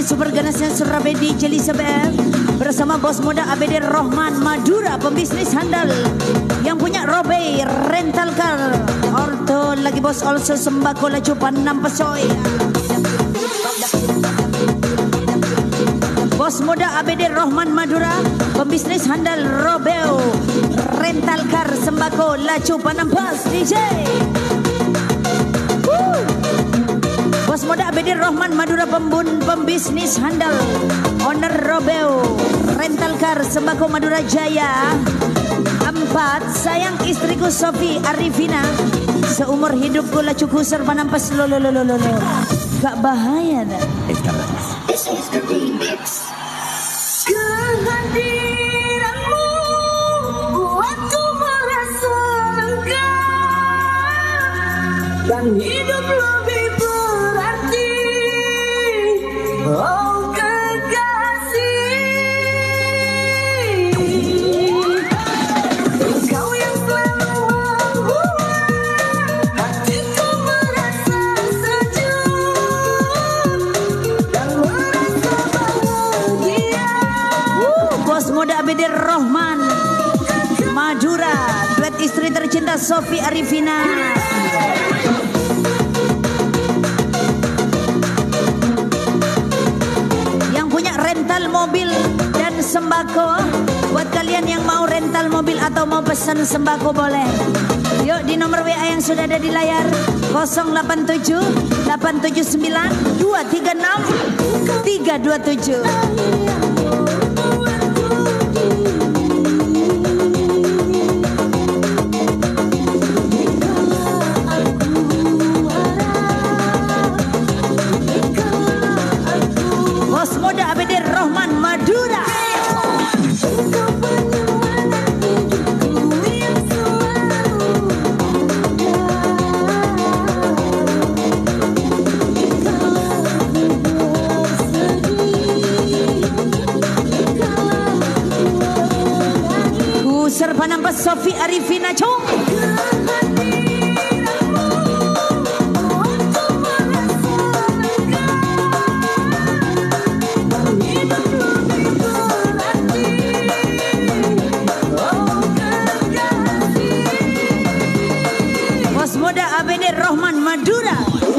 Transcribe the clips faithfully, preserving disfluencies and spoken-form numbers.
super ganasnya Surabaya D J Elizabeth bersama bos muda A B D Rohman Madura, pembisnis handal yang punya Robe rental car. Orto lagi bos also sembako laju panam pesoy. Bos muda A B D Rohman Madura, pembisnis handal Robeo rental car sembako laju panampas D J. Woo. Bos muda A B D Rohman Madura, pembun pembisnis handal owner Robeo rental car sembako Madura Jaya. Empat, sayang istriku Sofi Arifina, seumur hidupku laju kusur panampas lo lo lo lo lo. Gak bahaya dah. This is the remix. Kehadiranmu buatku merasa lega dan hidup lebih berarti. Oh kekasih, engkau yang selalu membuat hatiku merasa sejuk dan merasa bahagia. Bos muda A B D Rohman Madura, duet istri tercinta Sofi Arifina. Yang punya rental mobil dan sembako. Buat kalian yang mau rental mobil atau mau pesan sembako boleh. Yuk di nomor W A yang sudah ada di layar nol delapan tujuh delapan tujuh sembilan dua tiga enam tiga dua tujuh. Bos muda A B D Rohman Madura. Kusir panampas Sofi Arifina Chong. Bos muda A B D Rohman Madura.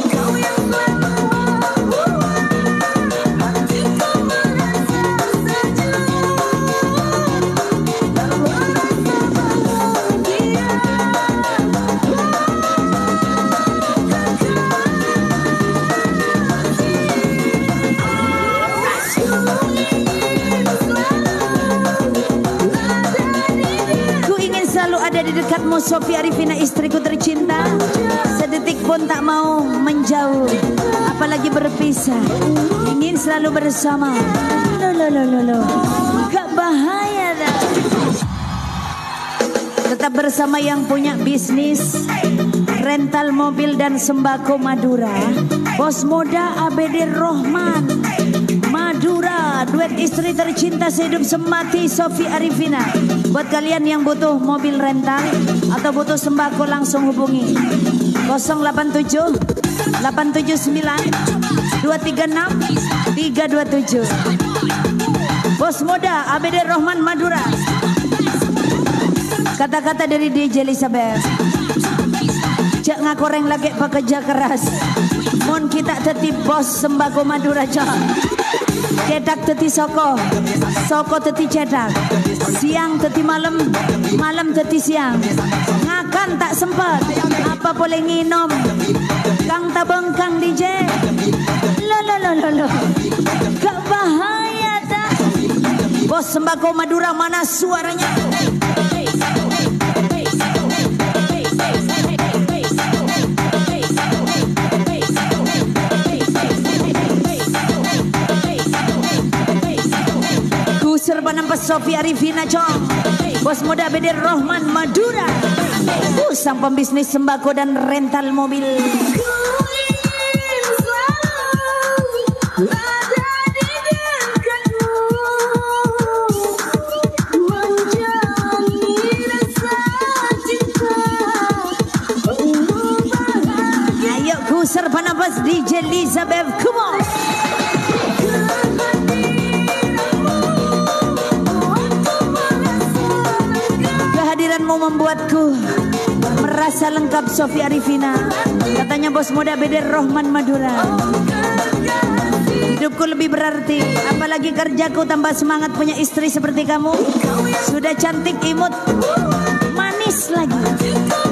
Ada di dekatmu Sofi Arifina, istriku tercinta. Sedetik pun tak mau menjauh, apalagi berpisah. Ingin selalu bersama. Lo lo lo lo lo. Gak bahaya dah. Tetap bersama yang punya bisnis rental mobil dan sembako Madura. Bos muda A B D Rohman Madura, duet istri tercinta sehidup semati Sofi Arifina. Buat kalian yang butuh mobil rental atau butuh sembako langsung hubungi nol delapan tujuh delapan tujuh sembilan dua tiga enam tiga dua tujuh. Bos muda A B D Rohman Madura. Kata-kata dari D J Elizabeth. Jak ngakoreng lagi pekerja keras. Mon kita teti bos sembako Madura cok. Cetak teti soko, soko teti cetak. Siang teti malam, malam teti siang. Ngakan tak sempat, apa boleh nginom. Kang tabeng Kang D J. Lo lo lo lo lo. Gak bahaya dah. Bos sembako Madura mana suaranya? Kusir panampas Sofi Arifina Chong. Bos muda A B D Rohman Madura. Uh, sang pembisnis sembako dan rental mobil. Ayo kusir panampas D J Elizabeth, come on. membuatku merasa lengkap. Sofia Arifina, katanya bos muda Beder Rohman Madura. Hidupku lebih berarti, apalagi kerjaku tambah semangat punya istri seperti kamu. Sudah cantik, imut, manis lagi.